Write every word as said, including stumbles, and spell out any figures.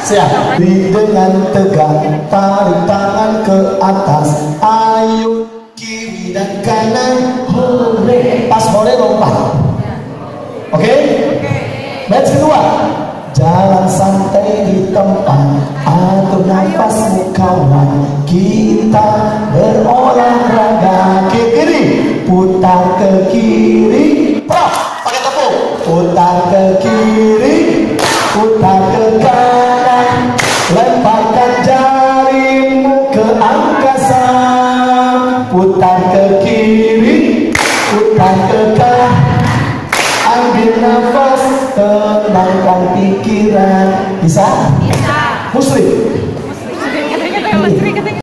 Siap. Dengan tegak tarik tangan ke atas, ayo kiri dan kanan, hore. Pas hore lompat. Oke? Okay? Match kedua, jalan santai di tempat, atur nafasmu kawan, kita berolahraga. Ke kiri, putar ke kiri, prop, pakai tepung. Putar ke kiri, putar ke kanan, lemparkan jarimu ke angkasa. Putar ke kiri, putar ke kanan, ambil nafas, tenangkan pikiran. Bisa? Bisa. Muslim.